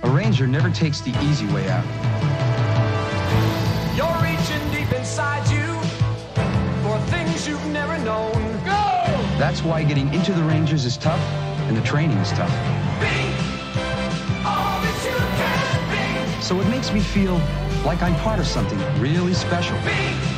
A ranger never takes the easy way out. You're reaching deep inside you for things you've never known. Go! That's why getting into the Rangers is tough, and the training is tough. Be all that you can be. So it makes me feel like I'm part of something really special. Be